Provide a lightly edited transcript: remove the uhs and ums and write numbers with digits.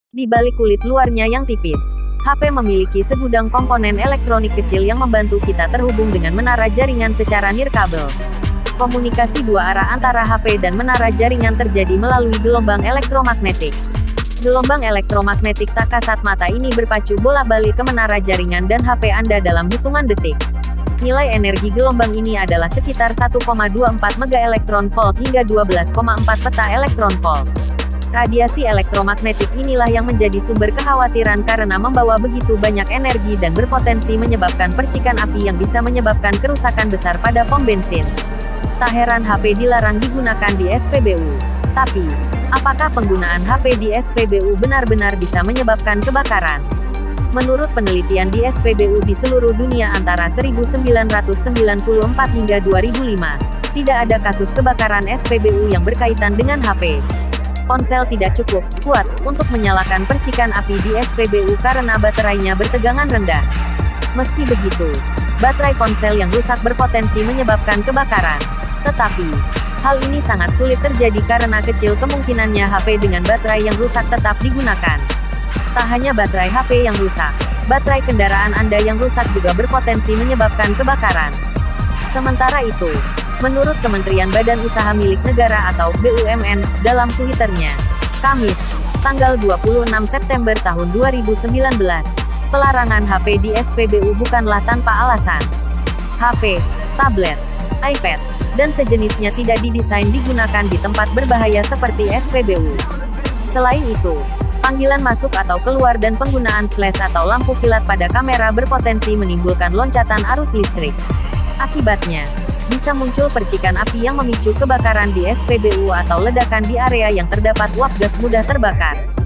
Di balik kulit luarnya yang tipis, HP memiliki segudang komponen elektronik kecil yang membantu kita terhubung dengan menara jaringan secara nirkabel. Komunikasi dua arah antara HP dan menara jaringan terjadi melalui gelombang elektromagnetik. Gelombang elektromagnetik tak kasat mata ini berpacu bolak-balik ke menara jaringan dan HP Anda dalam hitungan detik. Nilai energi gelombang ini adalah sekitar 1,24 megaelektron-volt hingga 12,4 peta elektron-volt. Radiasi elektromagnetik inilah yang menjadi sumber kekhawatiran karena membawa begitu banyak energi dan berpotensi menyebabkan percikan api yang bisa menyebabkan kerusakan besar pada pom bensin. Tak heran HP dilarang digunakan di SPBU. Tapi, apakah penggunaan HP di SPBU benar-benar bisa menyebabkan kebakaran? Menurut penelitian di SPBU di seluruh dunia antara 1994 hingga 2005, tidak ada kasus kebakaran SPBU yang berkaitan dengan HP. Ponsel tidak cukup kuat untuk menyalakan percikan api di SPBU karena baterainya bertegangan rendah. Meski begitu, baterai ponsel yang rusak berpotensi menyebabkan kebakaran. Tetapi, hal ini sangat sulit terjadi karena kecil kemungkinannya HP dengan baterai yang rusak tetap digunakan. Tak hanya baterai HP yang rusak, baterai kendaraan Anda yang rusak juga berpotensi menyebabkan kebakaran. Sementara itu, menurut Kementerian Badan Usaha Milik Negara atau BUMN, dalam Twitternya, Kamis, tanggal 26 September tahun 2019, pelarangan HP di SPBU bukanlah tanpa alasan. HP, tablet, iPad, dan sejenisnya tidak didesain digunakan di tempat berbahaya seperti SPBU. Selain itu, panggilan masuk atau keluar dan penggunaan flash atau lampu kilat pada kamera berpotensi menimbulkan loncatan arus listrik. Akibatnya, bisa muncul percikan api yang memicu kebakaran di SPBU atau ledakan di area yang terdapat uap gas mudah terbakar.